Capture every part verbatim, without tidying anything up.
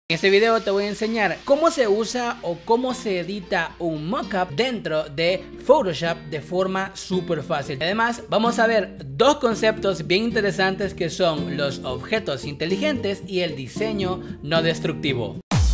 En este video te voy a enseñar cómo se usa o cómo se edita un mockup dentro de Photoshop de forma súper fácil. Además, vamos a ver dos conceptos bien interesantes que son los objetos inteligentes y el diseño no destructivo.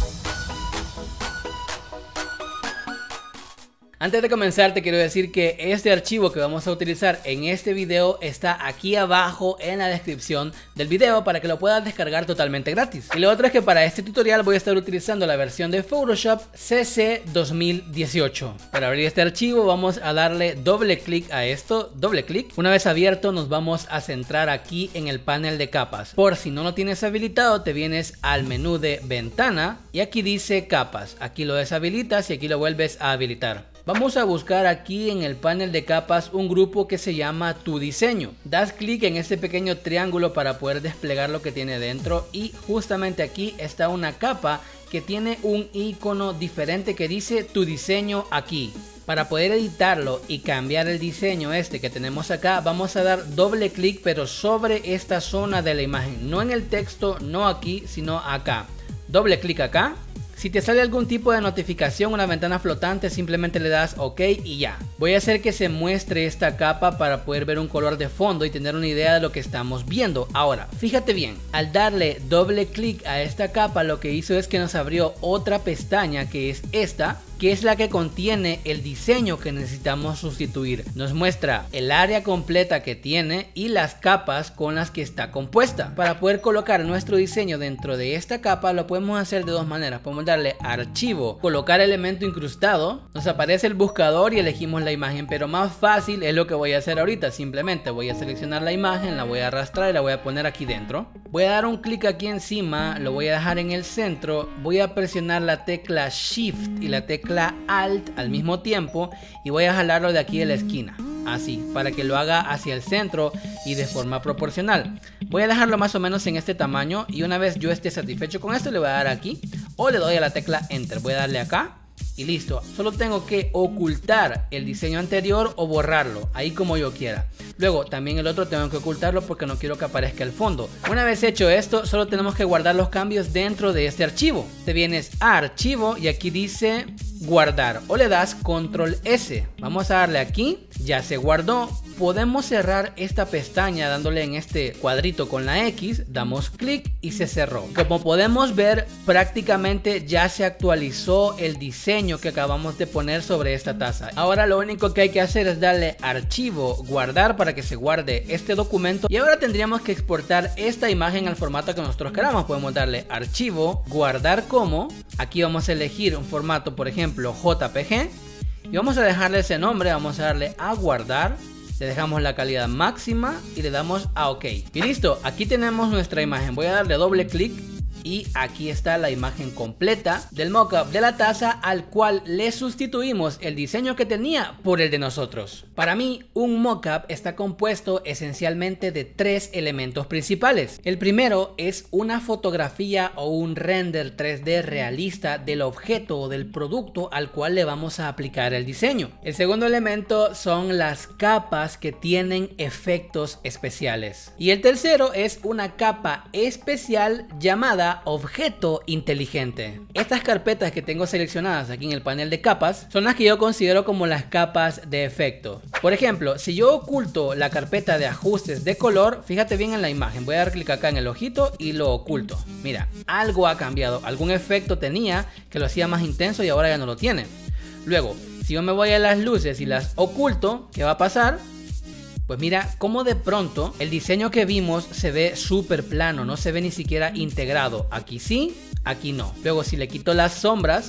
Antes de comenzar te quiero decir que este archivo que vamos a utilizar en este video está aquí abajo en la descripción del video para que lo puedas descargar totalmente gratis. Y lo otro es que para este tutorial voy a estar utilizando la versión de Photoshop C C dos mil dieciocho. Para abrir este archivo vamos a darle doble clic a esto, doble clic. Una vez abierto nos vamos a centrar aquí en el panel de capas. Por si no lo tienes habilitado te vienes al menú de ventana y aquí dice capas. Aquí lo deshabilitas y aquí lo vuelves a habilitar. Vamos a buscar aquí en el panel de capas un grupo que se llama Tu Diseño. Das clic en este pequeño triángulo para poder desplegar lo que tiene dentro y justamente aquí está una capa que tiene un icono diferente que dice Tu Diseño aquí. Para poder editarlo y cambiar el diseño este que tenemos acá, vamos a dar doble clic pero sobre esta zona de la imagen, no en el texto, no aquí, sino acá. Doble clic acá. Si te sale algún tipo de notificación, una ventana flotante, simplemente le das OK y ya. Voy a hacer que se muestre esta capa para poder ver un color de fondo y tener una idea de lo que estamos viendo. Ahora, fíjate bien, al darle doble clic a esta capa, lo que hizo es que nos abrió otra pestaña que es esta, que es la que contiene el diseño que necesitamos sustituir. Nos muestra el área completa que tiene y las capas con las que está compuesta. Para poder colocar nuestro diseño dentro de esta capa lo podemos hacer de dos maneras. Podemos darle archivo, colocar elemento incrustado, nos aparece el buscador y elegimos la imagen, pero más fácil es lo que voy a hacer ahorita. Simplemente voy a seleccionar la imagen, la voy a arrastrar y la voy a poner aquí dentro. Voy a dar un clic aquí encima, lo voy a dejar en el centro, voy a presionar la tecla Shift y la tecla Alt al mismo tiempo y voy a jalarlo de aquí de la esquina, así, para que lo haga hacia el centro y de forma proporcional. Voy a dejarlo más o menos en este tamaño y una vez yo esté satisfecho con esto le voy a dar aquí o le doy a la tecla Enter. Voy a darle acá y listo. Solo tengo que ocultar el diseño anterior o borrarlo, ahí como yo quiera. Luego también el otro tengo que ocultarlo porque no quiero que aparezca el fondo. Una vez hecho esto, solo tenemos que guardar los cambios dentro de este archivo. Te vienes a archivo y aquí dice guardar o le das control S. Vamos a darle aquí, ya se guardó. Podemos cerrar esta pestaña dándole en este cuadrito con la X, damos clic y se cerró. Como podemos ver, prácticamente ya se actualizó el diseño que acabamos de poner sobre esta taza. Ahora lo único que hay que hacer es darle archivo, guardar para que se guarde este documento y ahora tendríamos que exportar esta imagen al formato que nosotros queramos. Podemos darle archivo, guardar como, aquí vamos a elegir un formato, por ejemplo J P G y vamos a dejarle ese nombre, vamos a darle a guardar. Le dejamos la calidad máxima y le damos a OK. Y listo, aquí tenemos nuestra imagen. Voy a darle doble clic y aquí está la imagen completa del mockup de la taza al cual le sustituimos el diseño que tenía por el de nosotros. Para mí, un mockup está compuesto esencialmente de tres elementos principales. El primero es una fotografía o un render tres D realista del objeto o del producto al cual le vamos a aplicar el diseño. El segundo elemento son las capas que tienen efectos especiales. Y el tercero es una capa especial llamada objeto inteligente. Estas carpetas que tengo seleccionadas aquí en el panel de capas son las que yo considero como las capas de efecto. Por ejemplo, si yo oculto la carpeta de ajustes de color, fíjate bien en la imagen, voy a dar clic acá en el ojito y lo oculto. Mira, algo ha cambiado, algún efecto tenía que lo hacía más intenso y ahora ya no lo tiene. Luego, si yo me voy a las luces y las oculto, ¿qué va a pasar? Pues mira cómo de pronto el diseño que vimos se ve súper plano, no se ve ni siquiera integrado. Aquí sí, aquí no. Luego si le quito las sombras,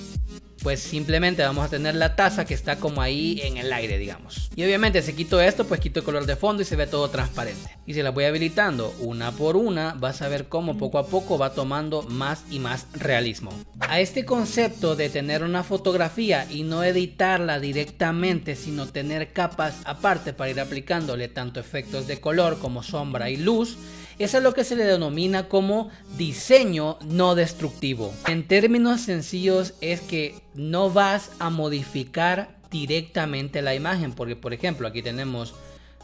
pues simplemente vamos a tener la taza que está como ahí en el aire, digamos. Y obviamente si quito esto, pues quito el color de fondo y se ve todo transparente. Y si las voy habilitando una por una, vas a ver cómo poco a poco va tomando más y más realismo. A este concepto de tener una fotografía y no editarla directamente, sino tener capas aparte para ir aplicándole tanto efectos de color como sombra y luz, eso es lo que se le denomina como diseño no destructivo. En términos sencillos es que no vas a modificar directamente la imagen, porque por ejemplo aquí tenemos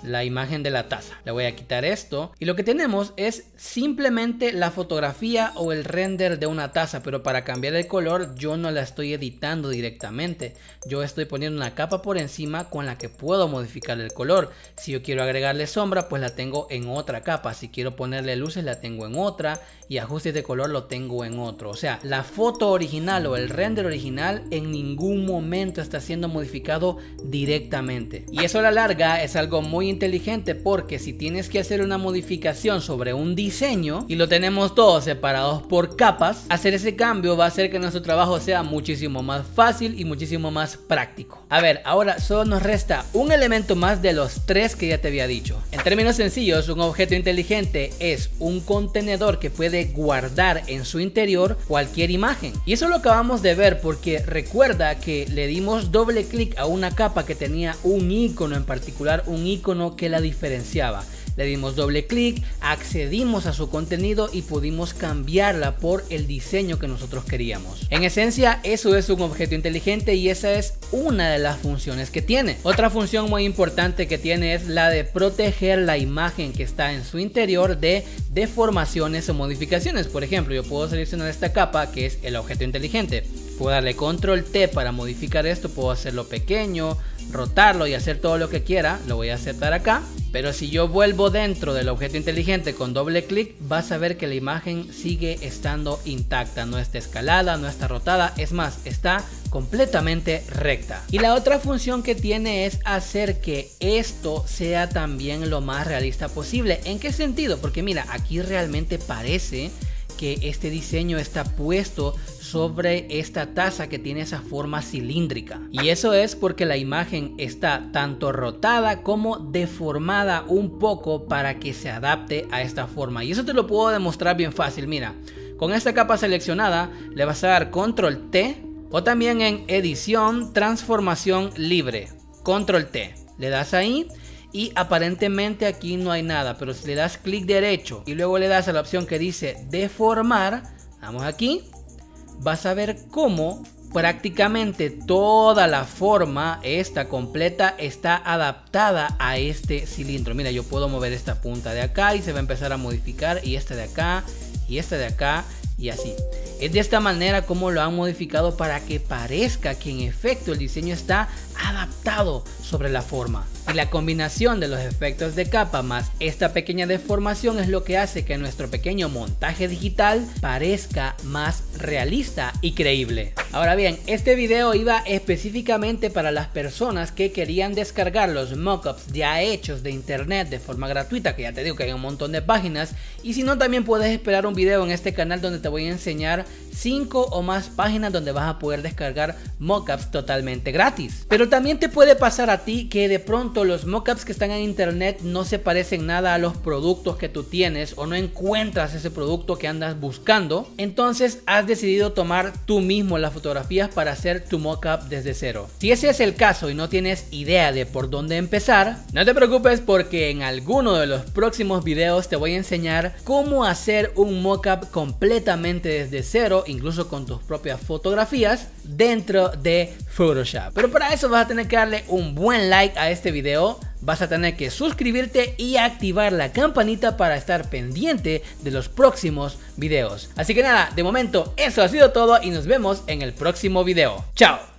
la imagen de la taza. Le voy a quitar esto y lo que tenemos es simplemente la fotografía o el render de una taza, pero para cambiar el color yo no la estoy editando directamente. Yo estoy poniendo una capa por encima con la que puedo modificar el color. Si yo quiero agregarle sombra, pues la tengo en otra capa. Si quiero ponerle luces, la tengo en otra, y ajustes de color lo tengo en otro. O sea, la foto original o el render original en ningún momento está siendo modificado directamente. Y eso a la larga es algo muy inteligente, porque si tienes que hacer una modificación sobre un diseño y lo tenemos todos separados por capas, hacer ese cambio va a hacer que nuestro trabajo sea muchísimo más fácil y muchísimo más práctico. A ver, ahora solo nos resta un elemento más de los tres que ya te había dicho. En términos sencillos, un objeto inteligente es un contenedor que puede guardar en su interior cualquier imagen. Y eso lo acabamos de ver porque recuerda que le dimos doble clic a una capa que tenía un icono en particular, un icono que la diferenciaba. Le dimos doble clic, accedimos a su contenido y pudimos cambiarla por el diseño que nosotros queríamos. En esencia, eso es un objeto inteligente y esa es una de las funciones que tiene. Otra función muy importante que tiene es la de proteger la imagen que está en su interior de deformaciones o modificaciones. Por ejemplo, yo puedo seleccionar esta capa que es el objeto inteligente. Puedo darle control T para modificar esto, puedo hacerlo pequeño, rotarlo y hacer todo lo que quiera. Lo voy a aceptar acá. Pero si yo vuelvo dentro del objeto inteligente con doble clic, vas a ver que la imagen sigue estando intacta. No está escalada, no está rotada, es más, está completamente recta. Y la otra función que tiene es hacer que esto sea también lo más realista posible. ¿En qué sentido? Porque mira, aquí realmente parece que este diseño está puesto sobre esta taza que tiene esa forma cilíndrica, y eso es porque la imagen está tanto rotada como deformada un poco para que se adapte a esta forma. Y eso te lo puedo demostrar bien fácil. Mira, con esta capa seleccionada le vas a dar control T, o también en edición, transformación libre, control T, le das ahí. Y aparentemente aquí no hay nada, pero si le das clic derecho y luego le das a la opción que dice deformar, vamos aquí, vas a ver cómo prácticamente toda la forma, esta completa, está adaptada a este cilindro. Mira, yo puedo mover esta punta de acá y se va a empezar a modificar, y esta de acá, y esta de acá, y así. Es de esta manera como lo han modificado para que parezca que en efecto el diseño está adaptado sobre la forma. Y la combinación de los efectos de capa más esta pequeña deformación es lo que hace que nuestro pequeño montaje digital parezca más realista y creíble. Ahora bien, este video iba específicamente para las personas que querían descargar los mockups ya hechos de internet de forma gratuita, que ya te digo que hay un montón de páginas. Y si no, también puedes esperar un video en este canal donde te voy a enseñar cinco o más páginas donde vas a poder descargar mockups totalmente gratis. Pero también te puede pasar a ti que de pronto los mockups que están en internet no se parecen nada a los productos que tú tienes, o no encuentras ese producto que andas buscando. Entonces has decidido tomar tú mismo las fotografías para hacer tu mockup desde cero. Si ese es el caso y no tienes idea de por dónde empezar, no te preocupes, porque en alguno de los próximos videos te voy a enseñar cómo hacer un mockup completamente desde cero, incluso con tus propias fotografías dentro de Photoshop. Pero para eso vas a tener que darle un buen like a este video, vas a tener que suscribirte y activar la campanita para estar pendiente de los próximos videos. Así que nada, de momento eso ha sido todo y nos vemos en el próximo video. ¡Chao!